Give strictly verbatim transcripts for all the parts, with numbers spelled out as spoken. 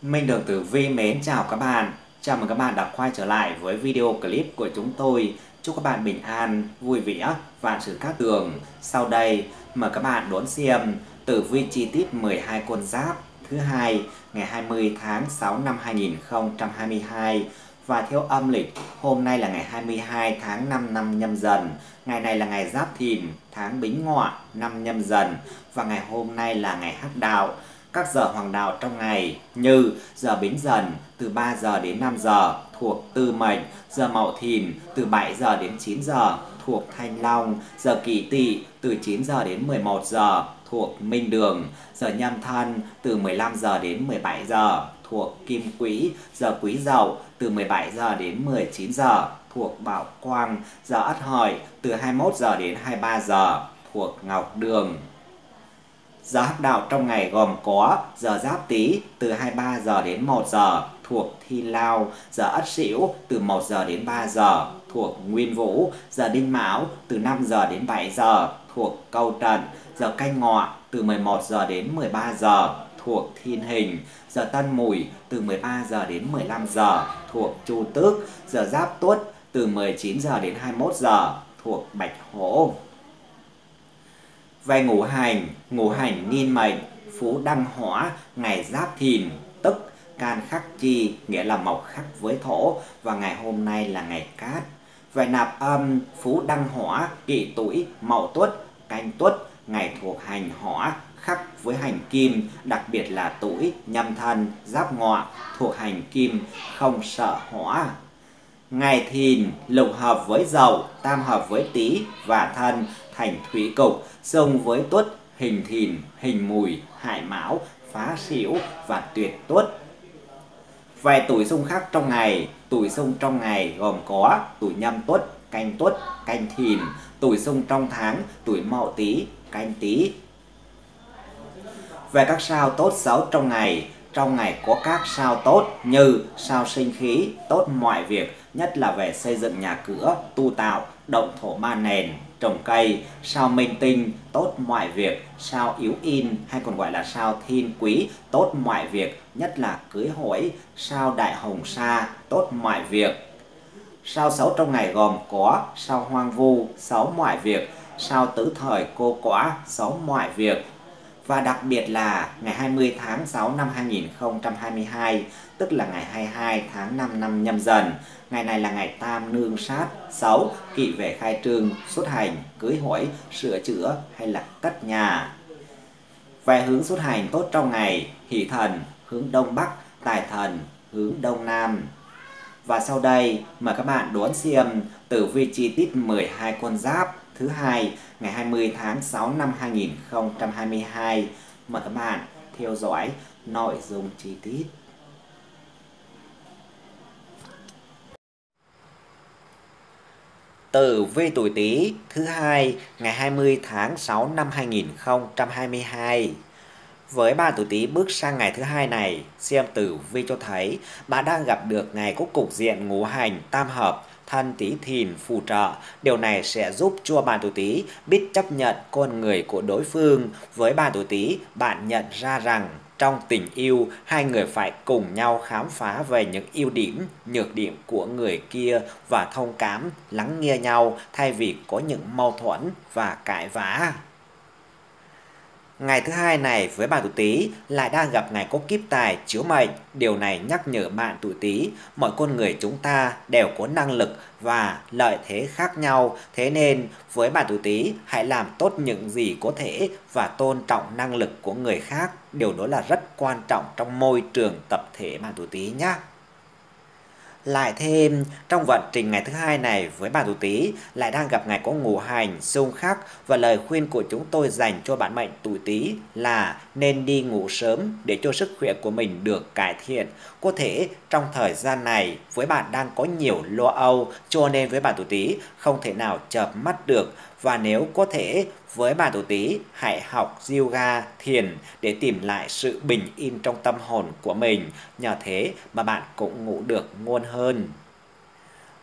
Minh Đường Tử Vi mến chào các bạn. Chào mừng các bạn đã quay trở lại với video clip của chúng tôi. Chúc các bạn bình an, vui vẻ, vạn sự cát tường. Sau đây, mời các bạn đón xem tử vi chi tiết mười hai con giáp thứ hai ngày hai mươi tháng sáu năm hai nghìn không trăm hai mươi hai. Và theo âm lịch, hôm nay là ngày hai mươi hai tháng năm năm Nhâm Dần. Ngày này là ngày Giáp Thìn, tháng Bính Ngọ, năm Nhâm Dần. Và ngày hôm nay là ngày Hắc Đạo. Các giờ hoàng đạo trong ngày như giờ Bính Dần từ ba giờ đến năm giờ thuộc Tư Mệnh, giờ Mậu Thìn từ bảy giờ đến chín giờ thuộc Thanh Long, giờ Kỷ Tỵ từ chín giờ đến mười một giờ thuộc Minh Đường, giờ Nhâm Thân từ mười lăm giờ đến mười bảy giờ thuộc Kim Quỹ, giờ Quý Dậu từ mười bảy giờ đến mười chín giờ thuộc Bảo Quang, giờ Ất Hợi từ hai mươi mốt giờ đến hai mươi ba giờ thuộc Ngọc Đường. Giờ hắc đạo trong ngày gồm có giờ Giáp Tý từ hai mươi ba giờ đến một giờ thuộc Thi Lao, giờ Ất Sửu từ một giờ đến ba giờ thuộc Nguyên Vũ, giờ Đinh Mão từ năm giờ đến bảy giờ thuộc Câu Trận, giờ Canh Ngọ từ mười một giờ đến mười ba giờ thuộc Thiên Hình, giờ Tân Mùi từ mười ba giờ đến mười lăm giờ thuộc Chu Tước, giờ Giáp Tuất từ mười chín giờ đến hai mươi mốt giờ thuộc Bạch Hổ. Về ngũ hành, ngũ hành niên mệnh, phú đăng hỏa, ngày Giáp Thìn, tức can khắc chi, nghĩa là mộc khắc với thổ, và ngày hôm nay là ngày Cát. Về nạp âm, phú đăng hỏa, kỷ tuổi, mậu tuất, canh tuất, ngày thuộc hành hỏa, khắc với hành kim, đặc biệt là tuổi, nhâm thân, giáp ngọ, thuộc hành kim, không sợ hỏa. Ngày Thìn lục hợp với Dậu, tam hợp với Tý và Thân, thành thủy cục, xung với Tuất, hình Thìn, hình Mùi, hại Mão, phá Sửu và tuyệt Tuất. Về tuổi xung khắc trong ngày, tuổi xung trong ngày gồm có tuổi Nhâm Tuất, canh Tuất, canh Thìn, tuổi xung trong tháng, tuổi Mậu Tý, canh Tý. Về các sao tốt xấu trong ngày, trong ngày có các sao tốt như sao sinh khí, tốt mọi việc, nhất là về xây dựng nhà cửa, tu tạo, động thổ ba nền, trồng cây. Sao minh tinh, tốt mọi việc. Sao yếu in hay còn gọi là sao thiên quý, tốt mọi việc, nhất là cưới hỏi. Sao đại hồng sa, tốt mọi việc. Sao xấu trong ngày gồm có sao hoang vu, xấu mọi việc. Sao tứ thời cô quả, xấu mọi việc. Và đặc biệt là ngày hai mươi tháng sáu năm hai nghìn không trăm hai mươi hai, tức là ngày hai mươi hai tháng năm năm Nhâm Dần. Ngày này là ngày tam nương sát, xấu, kỵ về khai trương, xuất hành, cưới hỏi, sửa chữa hay là cất nhà. Về hướng xuất hành tốt trong ngày, hỷ thần hướng đông bắc, tài thần hướng đông nam. Và sau đây mời các bạn đón xem tử vi chi tiết mười hai con giáp thứ hai ngày hai mươi tháng sáu năm hai nghìn không trăm hai mươi hai. Mời các bạn theo dõi nội dung chi tiết. Tử vi tuổi Tý thứ hai ngày hai mươi tháng sáu năm hai nghìn không trăm hai mươi hai. Với bạn tuổi Tý bước sang ngày thứ hai này, xem tử vi cho thấy bạn đang gặp được ngày có cục diện ngũ hành tam hợp, Thân Tý Thìn phù trợ. Điều này sẽ giúp cho bạn tuổi Tý biết chấp nhận con người của đối phương. Với bạn tuổi Tý, bạn nhận ra rằng trong tình yêu, hai người phải cùng nhau khám phá về những ưu điểm, nhược điểm của người kia và thông cảm, lắng nghe nhau thay vì có những mâu thuẫn và cãi vã. Ngày thứ hai này với bạn tuổi Tý lại đang gặp ngày có kiếp tài chiếu mệnh. Điều này nhắc nhở bạn tuổi Tý, mọi con người chúng ta đều có năng lực và lợi thế khác nhau. Thế nên với bạn tuổi Tý, hãy làm tốt những gì có thể và tôn trọng năng lực của người khác. Điều đó là rất quan trọng trong môi trường tập thể bạn tuổi Tý nhé. Lại thêm, trong vận trình ngày thứ hai này với bạn tuổi Tý lại đang gặp ngày có ngũ hành xung khắc, và lời khuyên của chúng tôi dành cho bạn mệnh tuổi Tý là nên đi ngủ sớm để cho sức khỏe của mình được cải thiện. Có thể trong thời gian này với bạn đang có nhiều lo âu, cho nên với bạn tuổi Tý không thể nào chợp mắt được. Và nếu có thể với bạn tuổi Tý, hãy học yoga, thiền để tìm lại sự bình yên trong tâm hồn của mình. Nhờ thế mà bạn cũng ngủ được ngon hơn.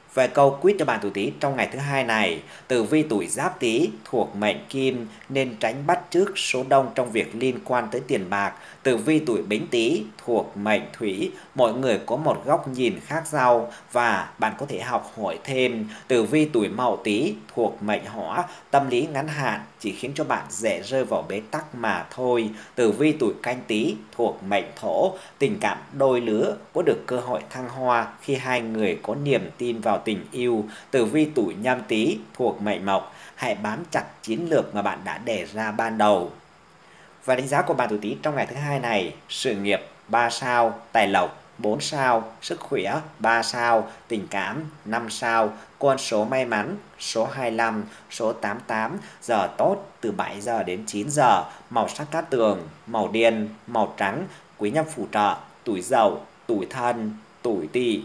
Về câu quyết cho bạn tuổi Tý trong ngày thứ hai này, tử vi tuổi Giáp Tý thuộc mệnh Kim nên tránh bắt chước số đông trong việc liên quan tới tiền bạc. Tử vi tuổi Bính Tý thuộc mệnh Thủy, mọi người có một góc nhìn khác nhau và bạn có thể học hỏi thêm. Tử vi tuổi Mậu Tý thuộc mệnh Hỏa, tâm lý ngắn hạn chỉ khiến cho bạn dễ rơi vào bế tắc mà thôi. Tử vi tuổi Canh Tý thuộc mệnh Thổ, tình cảm đôi lứa có được cơ hội thăng hoa khi hai người có niềm tin vào tình yêu. Tử vi tuổi Nhâm Tý thuộc mệnh Mộc, hãy bám chặt chiến lược mà bạn đã đề ra ban đầu. Và đánh giá của bạn tuổi Tý trong ngày thứ hai này: sự nghiệp ba sao, tài lộc bốn sao, sức khỏe ba sao, tình cảm năm sao, con số may mắn số hai mươi lăm, số tám mươi tám, giờ tốt từ bảy giờ đến chín giờ, màu sắc cát tường, màu đen, màu trắng, quý nhân phù trợ, tuổi Dậu, tuổi Thân, tuổi Tỵ.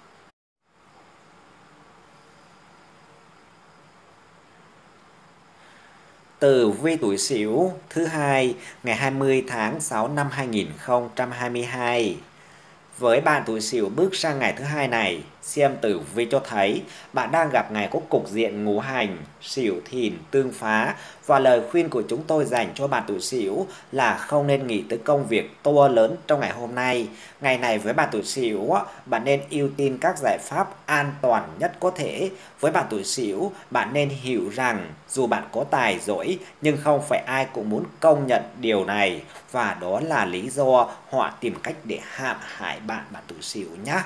Tử vi tuổi Sửu thứ hai ngày hai mươi tháng sáu năm hai nghìn không trăm hai mươi hai. Với bạn tuổi Sửu bước sang ngày thứ hai này, xem tử vi cho thấy bạn đang gặp ngày có cục diện ngũ hành, Sửu Thìn tương phá, và lời khuyên của chúng tôi dành cho bạn tuổi Sửu là không nên nghĩ tới công việc to lớn trong ngày hôm nay. Ngày này với bạn tuổi Sửu, bạn nên ưu tiên các giải pháp an toàn nhất có thể. Với bạn tuổi Sửu, bạn nên hiểu rằng dù bạn có tài giỏi nhưng không phải ai cũng muốn công nhận điều này, và đó là lý do họ tìm cách để hãm hại bạn, bạn tuổi Sửu nhé.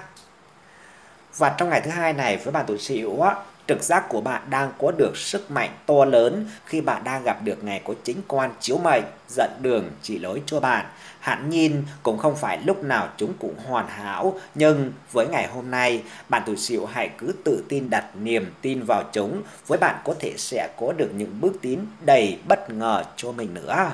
Và trong ngày thứ hai này với bạn tuổi Sửu á, trực giác của bạn đang có được sức mạnh to lớn khi bạn đang gặp được ngày có chính quan chiếu mệnh dẫn đường chỉ lối cho bạn. Hẳn nhiên cũng không phải lúc nào chúng cũng hoàn hảo, nhưng với ngày hôm nay, bạn tuổi Sửu hãy cứ tự tin đặt niềm tin vào chúng, với bạn có thể sẽ có được những bước tiến đầy bất ngờ cho mình nữa.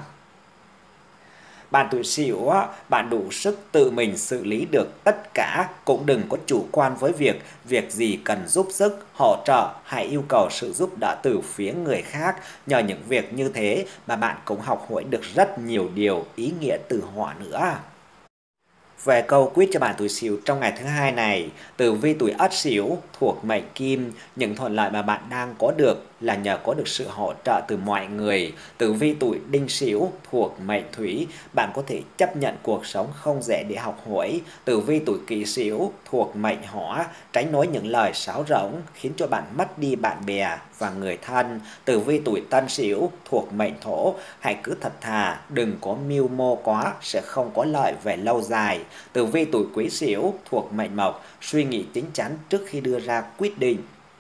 Bạn tuổi Sửu, bạn đủ sức tự mình xử lý được tất cả, cũng đừng có chủ quan với việc việc gì cần giúp sức, hỗ trợ, hãy yêu cầu sự giúp đỡ từ phía người khác. Nhờ những việc như thế mà bạn cũng học hỏi được rất nhiều điều ý nghĩa từ họ nữa. Về câu quyết cho bạn tuổi Sửu trong ngày thứ hai này, tử vi tuổi Ất Sửu thuộc mệnh Kim, những thuận lợi mà bạn đang có được là nhờ có được sự hỗ trợ từ mọi người. Tử vi tuổi Đinh Sửu thuộc mệnh Thủy, bạn có thể chấp nhận cuộc sống không dễ để học hỏi. Tử vi tuổi Kỷ Sửu thuộc mệnh Hỏa, tránh nói những lời sáo rỗng khiến cho bạn mất đi bạn bè và người thân. Tử vi tuổi Tân Sửu thuộc mệnh Thổ, hãy cứ thật thà, đừng có mưu mô quá, sẽ không có lợi về lâu dài. Tử vi tuổi Quý Sửu thuộc mệnh Mộc, suy nghĩ chín chắn trước khi đưa ra quyết định.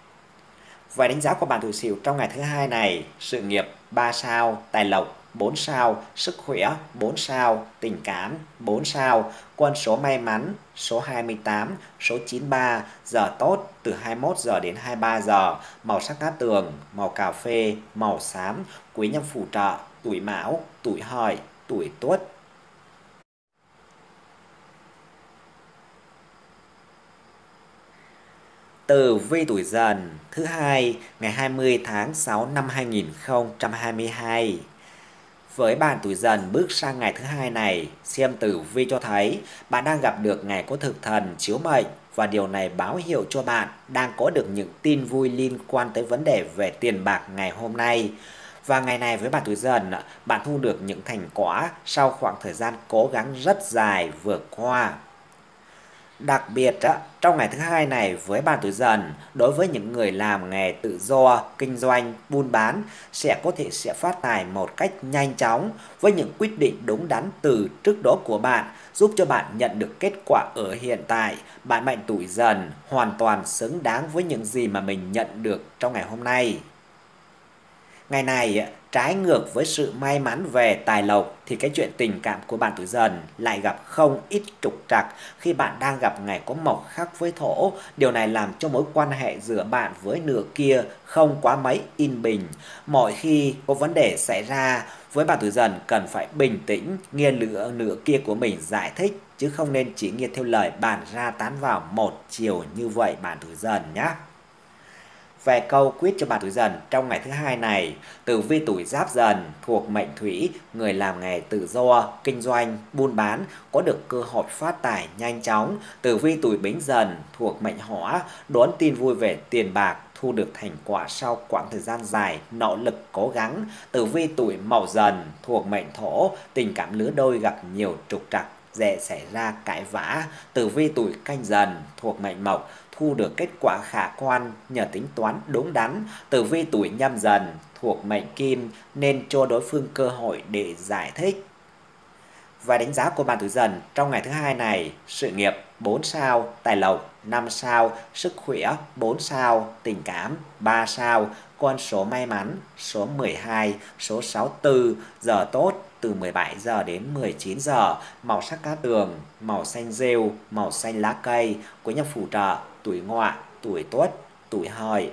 Và đánh giá của bạn tuổi Sửu trong ngày thứ hai này: sự nghiệp ba sao, tài lộc bốn sao, sức khỏe bốn sao, tình cảm bốn sao, con số may mắn số hai mươi tám, số chín mươi ba, giờ tốt từ hai mươi mốt giờ đến hai mươi ba giờ, màu sắc cát tường, màu cà phê, màu xám, quý nhân phù trợ, tuổi Mão, tuổi Hợi, tuổi Tuất. Tử vi tuổi Dần thứ hai ngày hai mươi tháng sáu năm hai nghìn không trăm hai mươi hai. Với bạn tuổi Dần bước sang ngày thứ hai này, xem tử vi cho thấy bạn đang gặp được ngày có thực thần chiếu mệnh, và điều này báo hiệu cho bạn đang có được những tin vui liên quan tới vấn đề về tiền bạc ngày hôm nay. Và ngày này với bạn tuổi Dần, bạn thu được những thành quả sau khoảng thời gian cố gắng rất dài vừa qua. Đặc biệt trong ngày thứ hai này với bạn tuổi Dần, đối với những người làm nghề tự do, kinh doanh, buôn bán sẽ có thể sẽ phát tài một cách nhanh chóng với những quyết định đúng đắn từ trước đó của bạn, giúp cho bạn nhận được kết quả ở hiện tại. Bạn mệnh tuổi Dần hoàn toàn xứng đáng với những gì mà mình nhận được trong ngày hôm nay. Ngày này trái ngược với sự may mắn về tài lộc thì cái chuyện tình cảm của bạn tuổi Dần lại gặp không ít trục trặc khi bạn đang gặp ngày có mộc khắc với Thổ. Điều này làm cho mối quan hệ giữa bạn với nửa kia không quá mấy yên bình. Mọi khi có vấn đề xảy ra với bạn tuổi Dần cần phải bình tĩnh nghe lửa nửa kia của mình giải thích, chứ không nên chỉ nghe theo lời bàn ra tán vào một chiều như vậy bạn tuổi Dần nhé. Về câu quyết cho bạn tuổi Dần trong ngày thứ hai này, tử vi tuổi Giáp Dần thuộc mệnh Thủy, người làm nghề tự do, kinh doanh, buôn bán có được cơ hội phát tài nhanh chóng. Tử vi tuổi Bính Dần thuộc mệnh Hỏa, đón tin vui về tiền bạc, thu được thành quả sau quãng thời gian dài nỗ lực cố gắng. Tử vi tuổi Mậu Dần thuộc mệnh Thổ, tình cảm lứa đôi gặp nhiều trục trặc, dễ xảy ra cãi vã. Tử vi tuổi Canh Dần thuộc mệnh Mộc, thu được kết quả khả quan nhờ tính toán đúng đắn. Tử vi tuổi Nhâm Dần thuộc mệnh Kim, nên cho đối phương cơ hội để giải thích. Và đánh giá của bạn tuổi Dần trong ngày thứ hai này: sự nghiệp bốn sao, tài lộc năm sao, sức khỏe bốn sao, tình cảm ba sao, con số may mắn số mười hai, số sáu mươi tư, giờ tốt từ mười bảy giờ đến mười chín giờ, màu sắc cát tường, màu xanh rêu, màu xanh lá cây, quý nhân phù trợ tuổi Ngọ, tuổi Tuất, tuổi Hợi.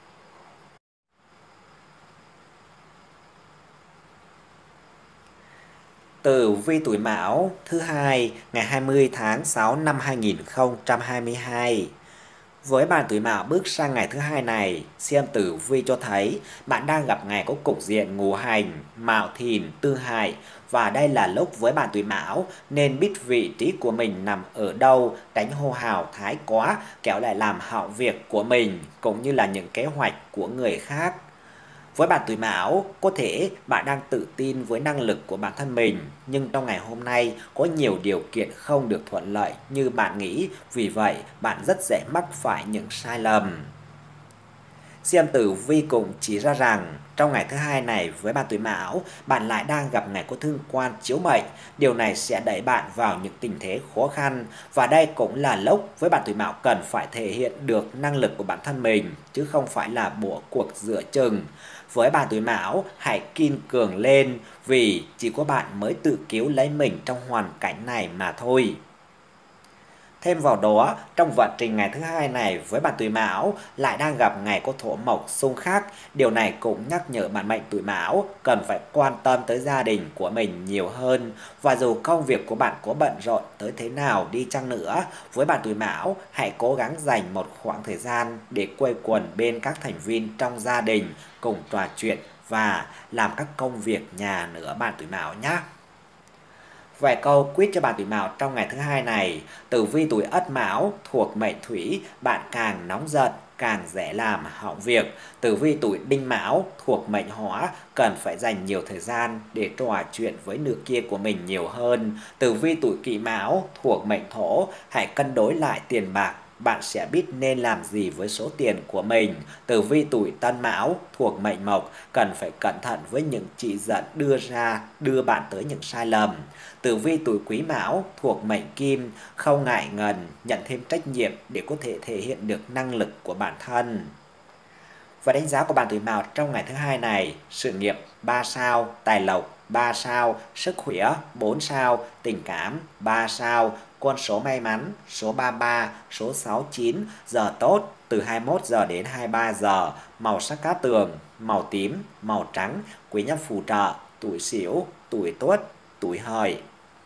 Tử vi tuổi Mão thứ hai ngày hai mươi tháng sáu năm hai nghìn không trăm hai mươi hai. Với bạn tuổi Mão bước sang ngày thứ hai này, xem tử vi cho thấy bạn đang gặp ngày có cục diện ngũ hành, Mão Thìn, Tư Hại, và đây là lúc với bạn tuổi Mão nên biết vị trí của mình nằm ở đâu, tránh hô hào thái quá, kéo lại làm hỏng việc của mình cũng như là những kế hoạch của người khác. Với bạn tuổi Mão, có thể bạn đang tự tin với năng lực của bản thân mình, nhưng trong ngày hôm nay có nhiều điều kiện không được thuận lợi như bạn nghĩ, vì vậy bạn rất dễ mắc phải những sai lầm. Xem tử vi cũng chỉ ra rằng trong ngày thứ hai này với bạn tuổi Mão, bạn lại đang gặp ngày có thương quan chiếu mệnh. Điều này sẽ đẩy bạn vào những tình thế khó khăn, và đây cũng là lúc với bạn tuổi Mão cần phải thể hiện được năng lực của bản thân mình, chứ không phải là bỏ cuộc giữa chừng. Với bạn tuổi Mão, hãy kiên cường lên, vì chỉ có bạn mới tự cứu lấy mình trong hoàn cảnh này mà thôi. Thêm vào đó, trong vận trình ngày thứ hai này với bạn tuổi Mão lại đang gặp ngày có thổ mộc xung khắc. Điều này cũng nhắc nhở bạn mệnh tuổi Mão cần phải quan tâm tới gia đình của mình nhiều hơn. Và dù công việc của bạn có bận rộn tới thế nào đi chăng nữa, với bạn tuổi Mão hãy cố gắng dành một khoảng thời gian để quây quần bên các thành viên trong gia đình, cùng trò chuyện và làm các công việc nhà nữa bạn tuổi Mão nhé. Vài câu quyết cho bạn tuổi Mão trong ngày thứ hai này: tử vi tuổi Ất Mão thuộc mệnh Thủy, bạn càng nóng giận càng dễ làm hỏng việc. Tử vi tuổi Đinh Mão thuộc mệnh Hỏa, cần phải dành nhiều thời gian để trò chuyện với nửa kia của mình nhiều hơn. Tử vi tuổi Kỷ Mão thuộc mệnh Thổ, hãy cân đối lại tiền bạc, bạn sẽ biết nên làm gì với số tiền của mình. Tử vi tuổi Tân Mão thuộc mệnh Mộc, cần phải cẩn thận với những chỉ dẫn đưa ra đưa bạn tới những sai lầm. Tử vi tuổi Quý Mão thuộc mệnh Kim, không ngại ngần nhận thêm trách nhiệm để có thể thể hiện được năng lực của bản thân. Và đánh giá của bạn tuổi Mão trong ngày thứ hai này: sự nghiệp ba sao, tài lộc ba sao, sức khỏe bốn sao, tình cảm ba sao, con số may mắn số ba mươi ba, số sáu mươi chín, giờ tốt từ hai mươi mốt giờ đến hai mươi ba giờ, màu sắc cát tường, màu tím, màu trắng, quý nhân phù trợ tuổi Sửu, tuổi Tuất, tuổi Hợi.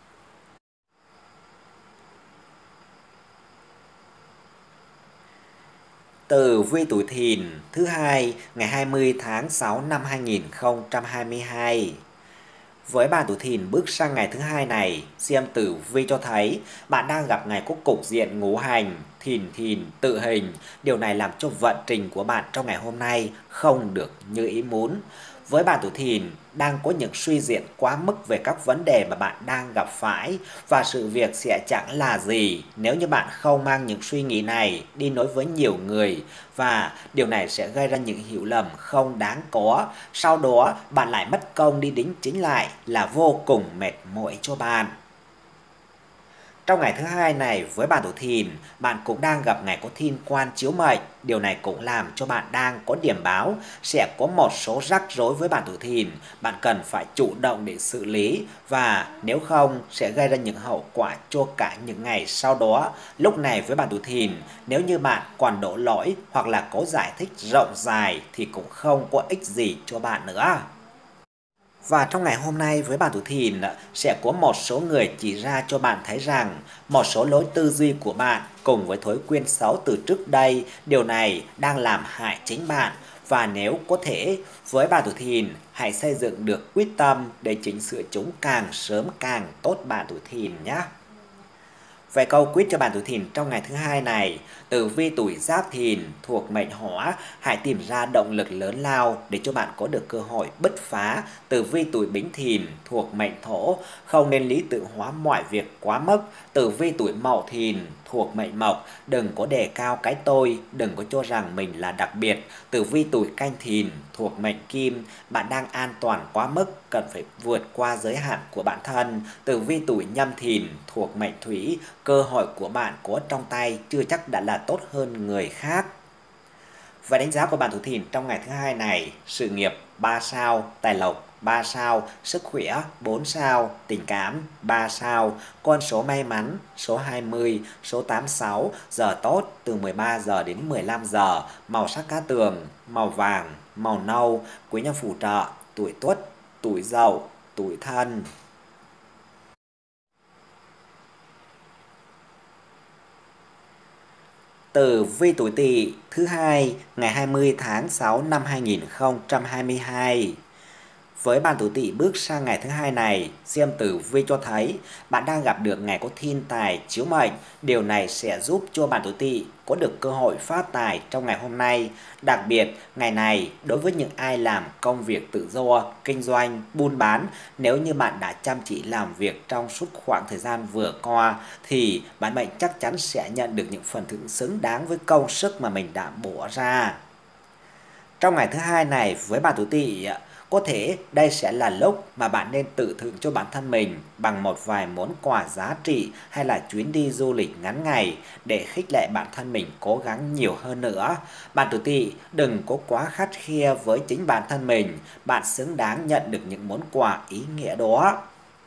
Tử vi tuổi Thìn thứ hai ngày hai mươi tháng sáu năm hai nghìn không trăm hai mươi hai. Với bạn tuổi Thìn bước sang ngày thứ hai này, xem tử vi cho thấy bạn đang gặp ngày có cục diện ngũ hành, Thìn Thìn tự hình. Điều này làm cho vận trình của bạn trong ngày hôm nay không được như ý muốn. Với bạn tuổi Thìn đang có những suy diễn quá mức về các vấn đề mà bạn đang gặp phải, và sự việc sẽ chẳng là gì nếu như bạn không mang những suy nghĩ này đi nói với nhiều người, và điều này sẽ gây ra những hiểu lầm không đáng có. Sau đó bạn lại mất công đi đính chính lại là vô cùng mệt mỏi cho bạn. Trong ngày thứ hai này với bạn tuổi Thìn, bạn cũng đang gặp ngày có thiên quan chiếu mệnh. Điều này cũng làm cho bạn đang có điểm báo sẽ có một số rắc rối với bạn tuổi Thìn. Bạn cần phải chủ động để xử lý, và nếu không sẽ gây ra những hậu quả cho cả những ngày sau đó. Lúc này với bạn tuổi Thìn, nếu như bạn còn đổ lỗi hoặc là có giải thích rộng dài thì cũng không có ích gì cho bạn nữa. Và trong ngày hôm nay với bạn tuổi Thìn sẽ có một số người chỉ ra cho bạn thấy rằng một số lối tư duy của bạn cùng với thói quen xấu từ trước đây, điều này đang làm hại chính bạn. Và nếu có thể với bạn tuổi Thìn, hãy xây dựng được quyết tâm để chỉnh sửa chúng càng sớm càng tốt bạn tuổi Thìn nhé. Về câu quyết cho bạn tuổi Thìn trong ngày thứ hai này, tử vi tuổi Giáp Thìn thuộc mệnh Hỏa, hãy tìm ra động lực lớn lao để cho bạn có được cơ hội bứt phá. Tử vi tuổi Bính Thìn thuộc mệnh Thổ, không nên lý tưởng hóa mọi việc quá mức. Tử vi tuổi Mậu Thìn thuộc mệnh Mộc, đừng có đề cao cái tôi, đừng có cho rằng mình là đặc biệt. Tử vi tuổi Canh Thìn thuộc mệnh Kim, bạn đang an toàn quá mức, cần phải vượt qua giới hạn của bản thân. Tử vi tuổi Nhâm Thìn thuộc mệnh Thủy, cơ hội của bạn có trong tay chưa chắc đã là tốt hơn người khác. Và đánh giá của bạn tuổi Thìn trong ngày thứ hai này: sự nghiệp ba sao, tài lộc ba sao, sức khỏe bốn sao, tình cảm ba sao. Con số may mắn số hai mươi, số tám mươi sáu, giờ tốt từ mười ba giờ đến mười lăm giờ, màu sắc cát tường màu vàng, màu nâu, quý nhân phù trợ tuổi Tuất, tuổi Dậu, tuổi Thân. Tử vi tuổi Tỵ thứ hai ngày hai mươi tháng sáu năm hai nghìn không trăm hai mươi hai. Với bạn tuổi Tỵ bước sang ngày thứ hai này, xem tử vi cho thấy bạn đang gặp được ngày có thiên tài chiếu mệnh. Điều này sẽ giúp cho bạn tuổi Tỵ có được cơ hội phát tài trong ngày hôm nay. Đặc biệt, ngày này đối với những ai làm công việc tự do, kinh doanh, buôn bán, nếu như bạn đã chăm chỉ làm việc trong suốt khoảng thời gian vừa qua thì bản mệnh chắc chắn sẽ nhận được những phần thưởng xứng đáng với công sức mà mình đã bỏ ra. Trong ngày thứ hai này với bạn tuổi Tỵ, có thể đây sẽ là lúc mà bạn nên tự thưởng cho bản thân mình bằng một vài món quà giá trị hay là chuyến đi du lịch ngắn ngày để khích lệ bản thân mình cố gắng nhiều hơn nữa. Bạn tuổi Tỵ đừng có quá khắt khe với chính bản thân mình, bạn xứng đáng nhận được những món quà ý nghĩa đó.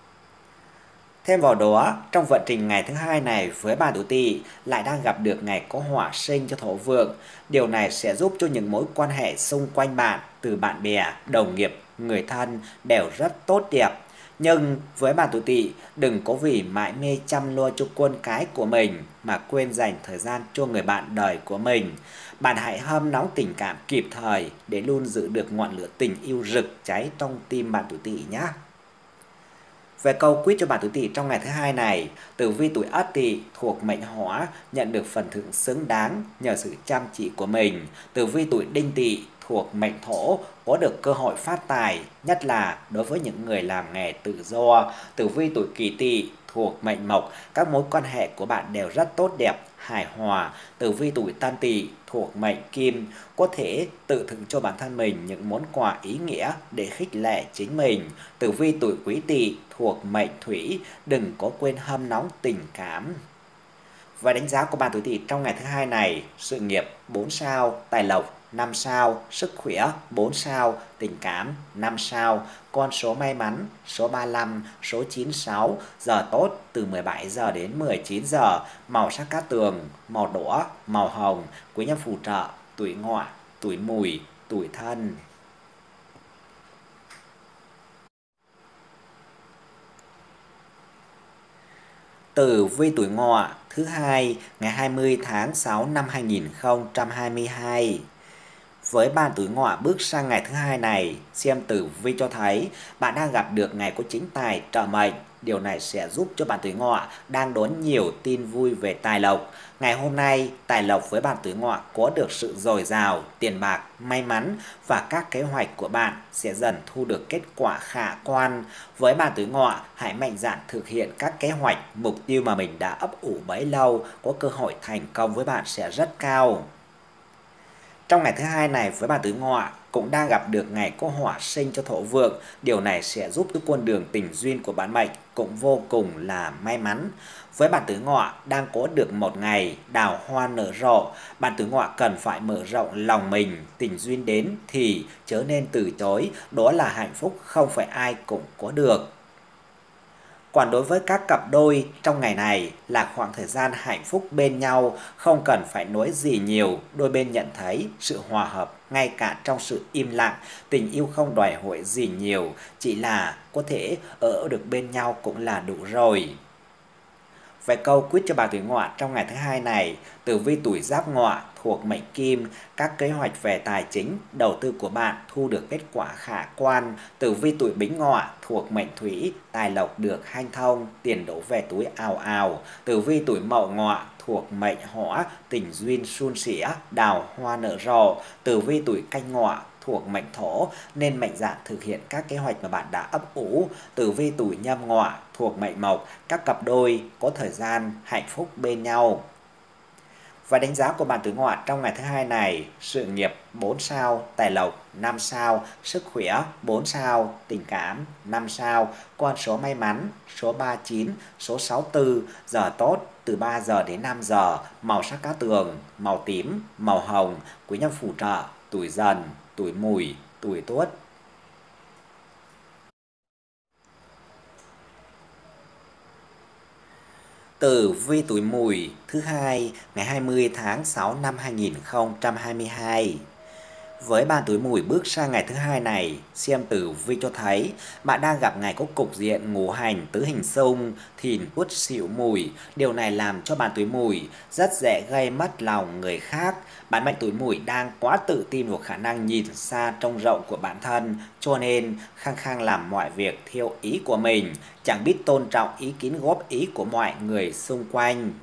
Thêm vào đó, trong vận trình ngày thứ hai này với bạn tuổi Tỵ lại đang gặp được ngày có họa sinh cho Thổ Vượng. Điều này sẽ giúp cho những mối quan hệ xung quanh bạn từ bạn bè, đồng nghiệp, người thân đều rất tốt đẹp. Nhưng với bạn tuổi Tỵ, đừng có vì mãi mê chăm lo cho con cái của mình mà quên dành thời gian cho người bạn đời của mình. Bạn hãy hâm nóng tình cảm kịp thời để luôn giữ được ngọn lửa tình yêu rực cháy trong tim bạn tuổi Tỵ nhé. Về câu quyết cho bạn tuổi Tỵ trong ngày thứ hai này, tử vi tuổi Ất Tỵ thuộc mệnh Hỏa nhận được phần thưởng xứng đáng nhờ sự chăm chỉ của mình. Tử vi tuổi Đinh Tỵ thuộc mệnh Thổ có được cơ hội phát tài, nhất là đối với những người làm nghề tự do. Tử vi tuổi Kỷ Tỵ thuộc mệnh Mộc, các mối quan hệ của bạn đều rất tốt đẹp, hài hòa. Tử vi tuổi Tân Tỵ thuộc mệnh Kim, có thể tự thưởng cho bản thân mình những món quà ý nghĩa để khích lệ chính mình. Tử vi tuổi Quý Tỵ thuộc mệnh Thủy, đừng có quên hâm nóng tình cảm. Và đánh giá của bạn tuổi Tỵ trong ngày thứ hai này: sự nghiệp bốn sao, tài lộc năm sao, sức khỏe bốn sao, tình cảm năm sao. Con số may mắn số ba mươi lăm, số chín mươi sáu, giờ tốt từ mười bảy giờ đến mười chín giờ, màu sắc cát tường màu đỏ, màu hồng, quý nhân phù trợ tuổi Ngọ, tuổi Mùi, tuổi Thân. Tử vi tuổi Ngọ thứ hai ngày hai mươi tháng sáu năm hai nghìn không trăm hai mươi hai. Với bạn tuổi Ngọ bước sang ngày thứ hai này, xem tử vi cho thấy bạn đang gặp được ngày có chính tài trợ mệnh. Điều này sẽ giúp cho bạn tuổi Ngọ đang đón nhiều tin vui về tài lộc. Ngày hôm nay, tài lộc với bạn tuổi Ngọ có được sự dồi dào, tiền bạc, may mắn và các kế hoạch của bạn sẽ dần thu được kết quả khả quan. Với bạn tuổi Ngọ, hãy mạnh dạn thực hiện các kế hoạch, mục tiêu mà mình đã ấp ủ bấy lâu, có cơ hội thành công với bạn sẽ rất cao. Trong ngày thứ hai này với bạn tuổi Ngọ cũng đang gặp được ngày có họa sinh cho Thổ Vượng. Điều này sẽ giúp cái con đường tình duyên của bạn mệnh cũng vô cùng là may mắn. Với bạn tuổi Ngọ đang có được một ngày đào hoa nở rộ, bạn tuổi Ngọ cần phải mở rộng lòng mình, tình duyên đến thì chớ nên từ chối, đó là hạnh phúc không phải ai cũng có được. Còn đối với các cặp đôi trong ngày này là khoảng thời gian hạnh phúc bên nhau, không cần phải nói gì nhiều, đôi bên nhận thấy sự hòa hợp ngay cả trong sự im lặng, tình yêu không đòi hỏi gì nhiều, chỉ là có thể ở được bên nhau cũng là đủ rồi. Về câu quyết cho bà tuổi Ngọ trong ngày thứ hai này, tử vi tuổi Giáp Ngọ thuộc mệnh Kim, các kế hoạch về tài chính, đầu tư của bạn thu được kết quả khả quan. Tử vi tuổi Bính Ngọ thuộc mệnh Thủy, tài lộc được hanh thông, tiền đổ về túi ào ào. Tử vi tuổi Mậu Ngọ thuộc mệnh Hỏa, tình duyên suôn sẻ, đào hoa nở rộ. Tử vi tuổi Canh Ngọ thuộc mệnh Thổ nên mạnh dạn thực hiện các kế hoạch mà bạn đã ấp ủ. Tử vi tuổi Nhâm Ngọ thuộc mệnh Mộc, các cặp đôi có thời gian hạnh phúc bên nhau. Và đánh giá của bạn tuổi Ngọ trong ngày thứ hai này: sự nghiệp bốn sao, tài lộc năm sao, sức khỏe bốn sao, tình cảm năm sao, con số may mắn số ba mươi chín, số sáu mươi tư, giờ tốt từ ba giờ đến năm giờ, màu sắc cát tường màu tím, màu hồng, quý nhân phù trợ tuổi Dần, tuổi Mùi, tuổi Tuất. Tử vi tuổi Mùi thứ hai ngày hai mươi tháng sáu năm hai nghìn không trăm hai mươi hai. Với bạn tuổi Mùi bước sang ngày thứ hai này, xem tử vi cho thấy bạn đang gặp ngày có cục diện ngũ hành tứ hình xung, thìn Tuất Sửu Mùi. Điều này làm cho bạn tuổi Mùi rất dễ gây mất lòng người khác. Bạn mệnh tuổi Mùi đang quá tự tin vào khả năng nhìn xa trông rộng của bản thân, cho nên khăng khăng làm mọi việc theo ý của mình, chẳng biết tôn trọng ý kiến góp ý của mọi người xung quanh.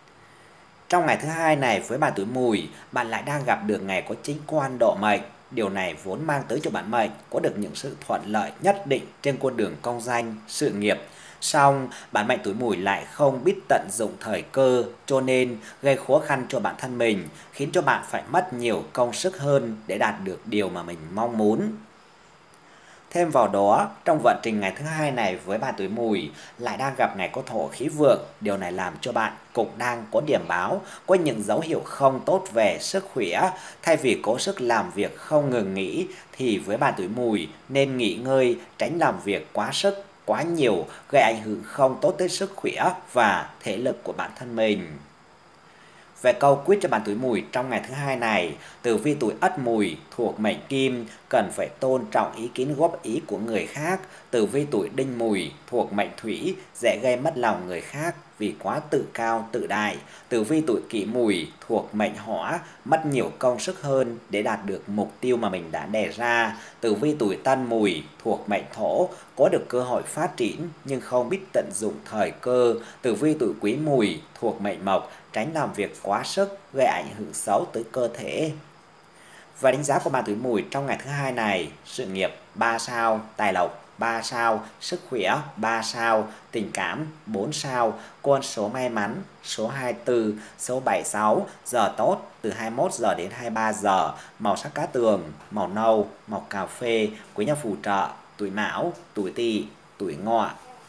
Trong ngày thứ hai này với bạn tuổi Mùi, bạn lại đang gặp được ngày có chính quan độ mệnh. Điều này vốn mang tới cho bạn mệnh có được những sự thuận lợi nhất định trên con đường công danh, sự nghiệp. Song, bạn mệnh tuổi Mùi lại không biết tận dụng thời cơ, cho nên gây khó khăn cho bản thân mình, khiến cho bạn phải mất nhiều công sức hơn để đạt được điều mà mình mong muốn. Thêm vào đó, trong vận trình ngày thứ hai này với bạn tuổi Mùi lại đang gặp ngày có thổ khí vượng. Điều này làm cho bạn cũng đang có điểm báo, có những dấu hiệu không tốt về sức khỏe. Thay vì cố sức làm việc không ngừng nghỉ, thì với bạn tuổi Mùi nên nghỉ ngơi, tránh làm việc quá sức, quá nhiều, gây ảnh hưởng không tốt tới sức khỏe và thể lực của bản thân mình. Về câu quyết cho bạn tuổi Mùi trong ngày thứ hai này, tử vi tuổi Ất Mùi thuộc mệnh Kim, cần phải tôn trọng ý kiến góp ý của người khác. Tử vi tuổi Đinh Mùi thuộc mệnh Thủy, dễ gây mất lòng người khác vì quá tự cao tự đại. Tử vi tuổi Kỷ Mùi thuộc mệnh Hỏa, mất nhiều công sức hơn để đạt được mục tiêu mà mình đã đề ra. Tử vi tuổi Tân Mùi thuộc mệnh Thổ, có được cơ hội phát triển nhưng không biết tận dụng thời cơ. Tử vi tuổi Quý Mùi thuộc mệnh Mộc, tránh làm việc quá sức gây ảnh hưởng xấu tới cơ thể. Và đánh giá của bạn tuổi Mùi trong ngày thứ hai này: sự nghiệp ba sao, tài lộc ba sao, sức khỏe ba sao, tình cảm bốn sao, con số may mắn số hai mươi tư, số bảy mươi sáu, giờ tốt từ hai mươi mốt giờ đến hai mươi ba giờ, màu sắc cát tường màu nâu, màu cà phê, quý nhân phù trợ tuổi Mão, tuổi Tỵ, tuổi Ngọ.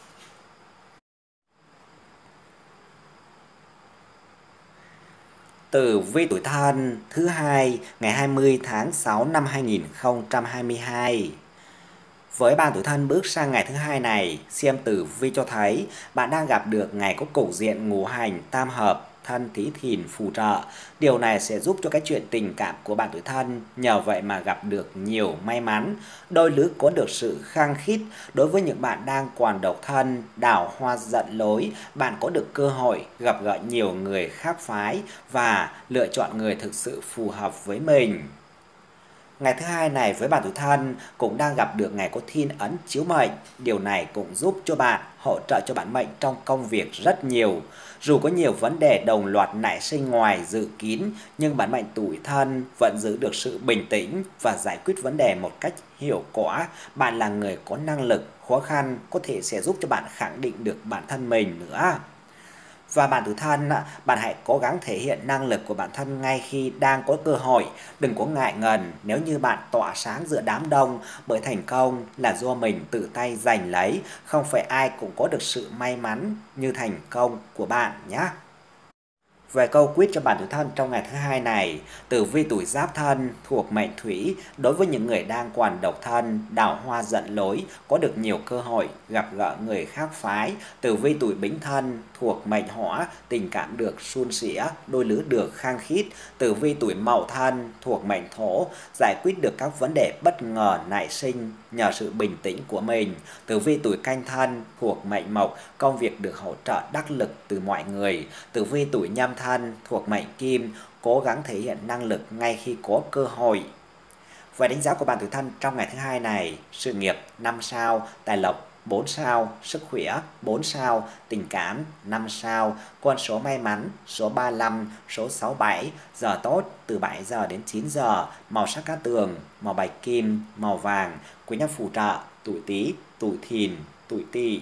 Tử vi tuổi Thân thứ hai ngày hai mươi tháng sáu năm hai nghìn không trăm hai mươi hai. Với bạn tuổi Thân bước sang ngày thứ hai này, xem tử vi cho thấy bạn đang gặp được ngày có cục diện ngũ hành tam hợp, Thân Tý Thìn phù trợ. Điều này sẽ giúp cho cái chuyện tình cảm của bạn tuổi Thân nhờ vậy mà gặp được nhiều may mắn. Đôi lứa có được sự khăng khít. Đối với những bạn đang còn độc thân, đào hoa giận lối, bạn có được cơ hội gặp gỡ nhiều người khác phái và lựa chọn người thực sự phù hợp với mình. Ngày thứ hai này với bạn tuổi Thân cũng đang gặp được ngày có thiên ấn chiếu mệnh. Điều này cũng giúp cho bạn hỗ trợ cho bản mệnh trong công việc rất nhiều. Dù có nhiều vấn đề đồng loạt nảy sinh ngoài dự kiến, nhưng bản mệnh tuổi Thân vẫn giữ được sự bình tĩnh và giải quyết vấn đề một cách hiệu quả. Bạn là người có năng lực, khó khăn có thể sẽ giúp cho bạn khẳng định được bản thân mình nữa. Và bạn tuổi Thân, bạn hãy cố gắng thể hiện năng lực của bản thân ngay khi đang có cơ hội. Đừng có ngại ngần nếu như bạn tỏa sáng giữa đám đông, bởi thành công là do mình tự tay giành lấy. Không phải ai cũng có được sự may mắn như thành công của bạn nhé. Về câu quyết cho bạn tuổi Thân trong ngày thứ hai này, tử vi tuổi Giáp Thân thuộc mệnh Thủy, đối với những người đang còn độc thân, đào hoa giận lối, có được nhiều cơ hội gặp gỡ người khác phái. Tử vi tuổi Bính Thân thuộc mệnh Hỏa, tình cảm được suôn sẻ, đôi lứa được khăng khít. Tử vi tuổi Mậu Thân thuộc mệnh Thổ, giải quyết được các vấn đề bất ngờ nảy sinh nhờ sự bình tĩnh của mình. Tử vi tuổi Canh Thân thuộc mệnh Mộc, công việc được hỗ trợ đắc lực từ mọi người. Tử vi tuổi Nhâm Thân thuộc mệnh Kim, cố gắng thể hiện năng lực ngay khi có cơ hội. Về đánh giá của bạn tuổi Thân trong ngày thứ hai này: sự nghiệp năm sao, tài lộc bốn sao, sức khỏe bốn sao, tình cảm năm sao, con số may mắn số ba lăm, số sáu bảy, giờ tốt từ bảy giờ đến chín giờ, màu sắc cát tường, màu bạch kim, màu vàng, quý nhân phù trợ tuổi Tý, tuổi Thìn, tuổi Tỵ.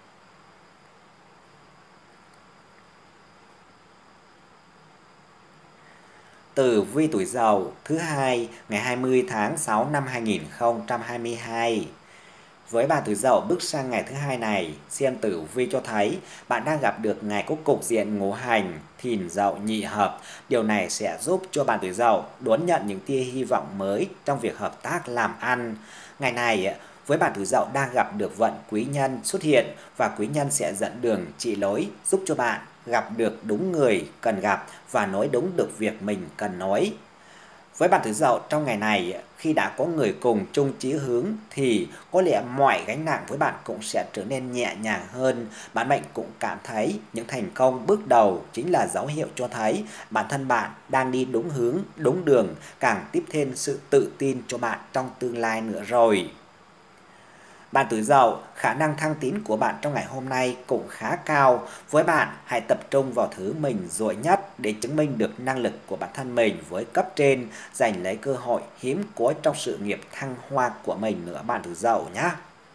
Tử vi tuổi Dậu thứ hai ngày hai mươi tháng sáu năm hai nghìn không trăm hai mươi hai. Với bạn tuổi Dậu bước sang ngày thứ hai này, xem tử vi cho thấy bạn đang gặp được ngày có cục diện ngũ hành Thìn Dậu nhị hợp. Điều này sẽ giúp cho bạn tuổi Dậu đón nhận những tia hy vọng mới trong việc hợp tác làm ăn. Ngày này với bạn tuổi Dậu đang gặp được vận quý nhân xuất hiện, và quý nhân sẽ dẫn đường chỉ lối, giúp cho bạn gặp được đúng người cần gặp và nói đúng được việc mình cần nói. Với bạn tuổi Dậu trong ngày này, khi đã có người cùng chung chí hướng thì có lẽ mọi gánh nặng với bạn cũng sẽ trở nên nhẹ nhàng hơn. Bản mệnh cũng cảm thấy những thành công bước đầu chính là dấu hiệu cho thấy bản thân bạn đang đi đúng hướng, đúng đường, càng tiếp thêm sự tự tin cho bạn trong tương lai nữa rồi. Bạn tuổi Dậu, khả năng thăng tiến của bạn trong ngày hôm nay cũng khá cao. Với bạn, hãy tập trung vào thứ mình giỏi nhất để chứng minh được năng lực của bản thân mình với cấp trên, giành lấy cơ hội hiếm có trong sự nghiệp thăng hoa của mình nữa bạn tuổi Dậu nhé.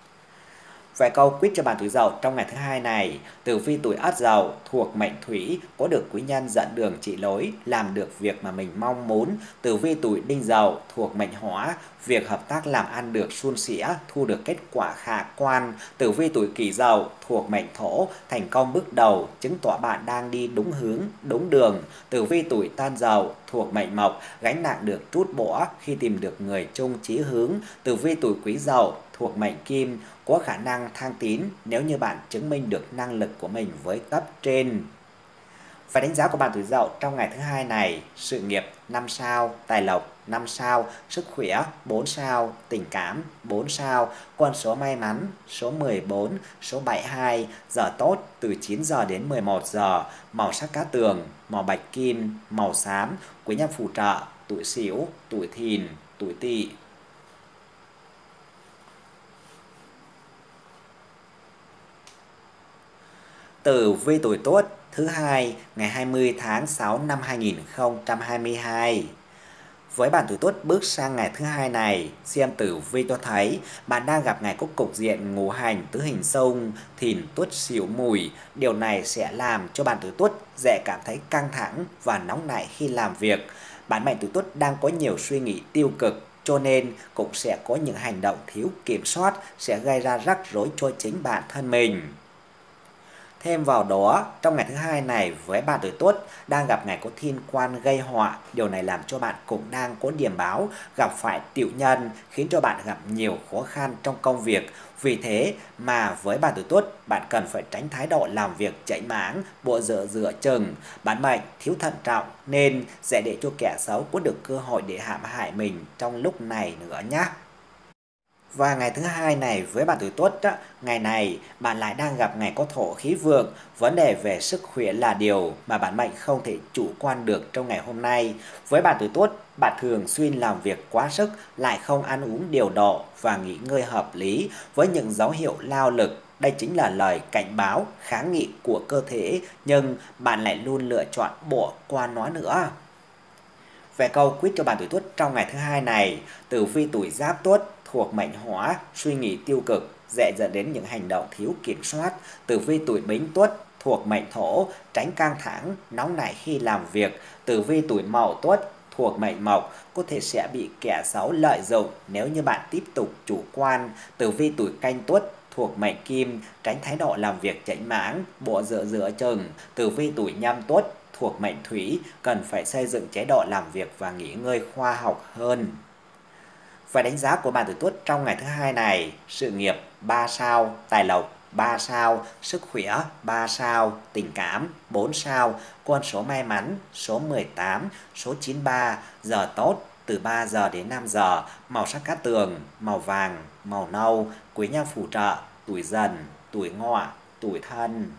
Về câu quyết cho bạn tuổi Dậu trong ngày thứ hai này: tử vi tuổi Ất Dậu thuộc mệnh Thủy, có được quý nhân dẫn đường chỉ lối, làm được việc mà mình mong muốn. Tử vi tuổi Đinh Dậu thuộc mệnh Hỏa, việc hợp tác làm ăn được suôn sẻ, thu được kết quả khả quan. Tử vi tuổi Kỷ Dậu thuộc mệnh Thổ, thành công bước đầu chứng tỏ bạn đang đi đúng hướng, đúng đường. Tử vi tuổi Tân Dậu thuộc mệnh Mộc, gánh nặng được trút bỏ khi tìm được người chung chí hướng. Tử vi tuổi Quý Dậu thuộc mệnh Kim, có khả năng thăng tiến nếu như bạn chứng minh được năng lực của mình với cấp trên. Và đánh giá của bạn tuổi Dậu trong ngày thứ hai này: sự nghiệp năm sao, tài lộc năm sao, sức khỏe bốn sao, tình cảm bốn sao, con số may mắn số mười bốn, số bảy mươi hai, giờ tốt từ chín giờ đến mười một giờ, màu sắc cát tường, màu bạch kim, màu xám, quý nhân phù trợ tuổi Sửu, tuổi Thìn, tuổi Tỵ. Tử vi tuổi Tuất thứ hai ngày hai mươi tháng sáu năm hai nghìn không trăm hai mươi hai. Với bạn tuổi Tuất bước sang ngày thứ hai này, xem tử vi cho thấy bạn đang gặp ngày có cục diện ngũ hành tứ hình xung Thìn Tuất Sửu Mùi. Điều này sẽ làm cho bạn tuổi Tuất dễ cảm thấy căng thẳng và nóng nảy khi làm việc. Bản mệnh tuổi Tuất đang có nhiều suy nghĩ tiêu cực, cho nên cũng sẽ có những hành động thiếu kiểm soát sẽ gây ra rắc rối cho chính bản thân mình. Thêm vào đó, trong ngày thứ hai này với bạn tuổi Tuất đang gặp ngày có thiên quan gây họa. Điều này làm cho bạn cũng đang có điểm báo gặp phải tiểu nhân, khiến cho bạn gặp nhiều khó khăn trong công việc. Vì thế mà với bạn tuổi Tuất, bạn cần phải tránh thái độ làm việc chạy mảng, bộ dựa dựa chừng. Bản mệnh thiếu thận trọng nên sẽ để cho kẻ xấu có được cơ hội để hãm hại mình trong lúc này nữa nhé. Và ngày thứ hai này với bạn tuổi Tuất, á, ngày này bạn lại đang gặp ngày có thổ khí vượng. Vấn đề về sức khỏe là điều mà bản mệnh không thể chủ quan được trong ngày hôm nay. Với bạn tuổi Tuất, bạn thường xuyên làm việc quá sức, lại không ăn uống điều độ và nghỉ ngơi hợp lý với những dấu hiệu lao lực. Đây chính là lời cảnh báo, kháng nghị của cơ thể, nhưng bạn lại luôn lựa chọn bỏ qua nó nữa. Về câu quyết cho bạn tuổi Tuất trong ngày thứ hai này: tử vi tuổi Giáp Tuất thuộc mệnh Hỏa, suy nghĩ tiêu cực dễ dẫn đến những hành động thiếu kiểm soát. Tử vi tuổi Bính Tuất thuộc mệnh Thổ, tránh căng thẳng, nóng nảy khi làm việc. Tử vi tuổi Mậu Tuất thuộc mệnh Mộc, có thể sẽ bị kẻ xấu lợi dụng nếu như bạn tiếp tục chủ quan. Tử vi tuổi Canh Tuất thuộc mệnh Kim, tránh thái độ làm việc chảnh mãng, bộ dựa dựa chừng. Tử vi tuổi Nhâm Tuất thuộc mệnh Thủy cần phải xây dựng chế độ làm việc và nghỉ ngơi khoa học hơn. Về đánh giá của bạn tuổi Tuất trong ngày thứ hai này: sự nghiệp ba sao, tài lộc ba sao, sức khỏe ba sao, tình cảm bốn sao, con số may mắn số mười tám, số chín mươi ba, giờ tốt từ ba giờ đến năm giờ, màu sắc cát tường, màu vàng, màu nâu, quý nhân phù trợ, tuổi Dần, tuổi Ngọ, tuổi Thân.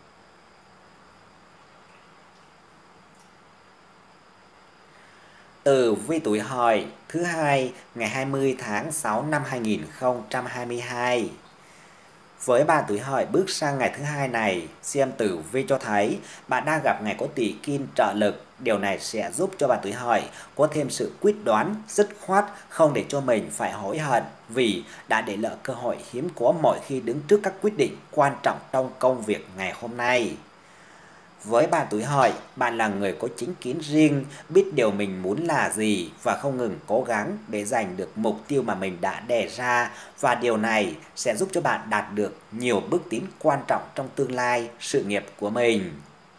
Tử vi tuổi Hợi thứ hai ngày hai mươi tháng sáu năm hai nghìn không trăm hai mươi hai. Với bạn tuổi Hợi bước sang ngày thứ hai này, xem tử vi cho thấy bạn đang gặp ngày có tỷ kim trợ lực. Điều này sẽ giúp cho bạn tuổi Hợi có thêm sự quyết đoán, dứt khoát, không để cho mình phải hối hận vì đã để lỡ cơ hội hiếm có mỗi khi đứng trước các quyết định quan trọng trong công việc ngày hôm nay. Với bạn tuổi Hợi, bạn là người có chính kiến riêng, biết điều mình muốn là gì và không ngừng cố gắng để giành được mục tiêu mà mình đã đề ra, và điều này sẽ giúp cho bạn đạt được nhiều bước tiến quan trọng trong tương lai sự nghiệp của mình.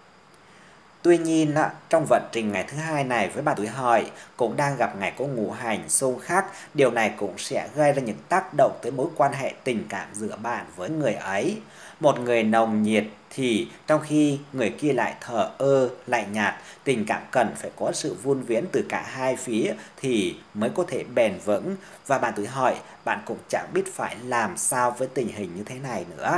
Tuy nhiên, trong vận trình ngày thứ hai này với bạn tuổi Hợi cũng đang gặp ngày có ngũ hành xung khắc, điều này cũng sẽ gây ra những tác động tới mối quan hệ tình cảm giữa bạn với người ấy. Một người nồng nhiệt thì trong khi người kia lại thờ ơ, lạnh nhạt, tình cảm cần phải có sự vun vén từ cả hai phía thì mới có thể bền vững, và bạn tuổi Hợi, bạn cũng chẳng biết phải làm sao với tình hình như thế này nữa.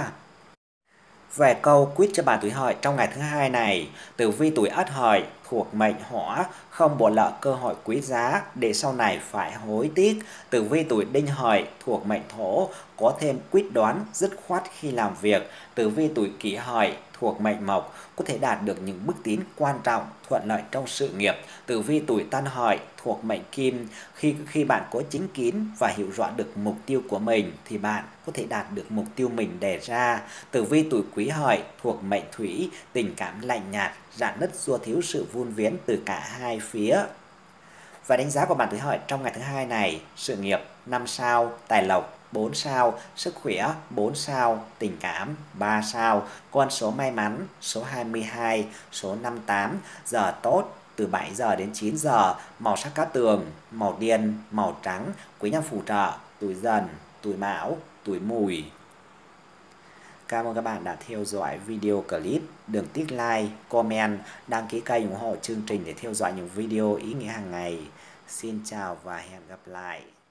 Về câu quyết cho bạn tuổi Hợi trong ngày thứ hai này: tử vi tuổi Ất Hợi thuộc mệnh Hỏa, không bỏ lỡ cơ hội quý giá để sau này phải hối tiếc. Tử vi tuổi Đinh Hợi thuộc mệnh Thổ, có thêm quyết đoán, dứt khoát khi làm việc. Tử vi tuổi Kỷ Hợi thuộc mệnh Mộc, có thể đạt được những bước tiến quan trọng, thuận lợi trong sự nghiệp. Tử vi tuổi Tân Hợi thuộc mệnh Kim, khi khi bạn có chính kiến và hiểu rõ được mục tiêu của mình thì bạn có thể đạt được mục tiêu mình đề ra. Tử vi tuổi Quý Hợi thuộc mệnh Thủy, tình cảm lạnh nhạt, rạn nứt do thiếu sự vun vén từ cả hai phía. Và đánh giá của bạn tuổi Hợi trong ngày thứ hai này: sự nghiệp năm sao, tài lộc bốn sao, sức khỏe bốn sao, tình cảm ba sao, con số may mắn số hai mươi hai, số năm mươi tám, giờ tốt từ bảy giờ đến chín giờ, màu sắc cát tường, màu đen, màu trắng, quý nhân phù trợ, tuổi Dần, tuổi Mão, tuổi Mùi. Cảm ơn các bạn đã theo dõi video clip. Đừng tiếc like, comment, đăng ký kênh ủng hộ chương trình để theo dõi những video ý nghĩa hàng ngày. Xin chào và hẹn gặp lại.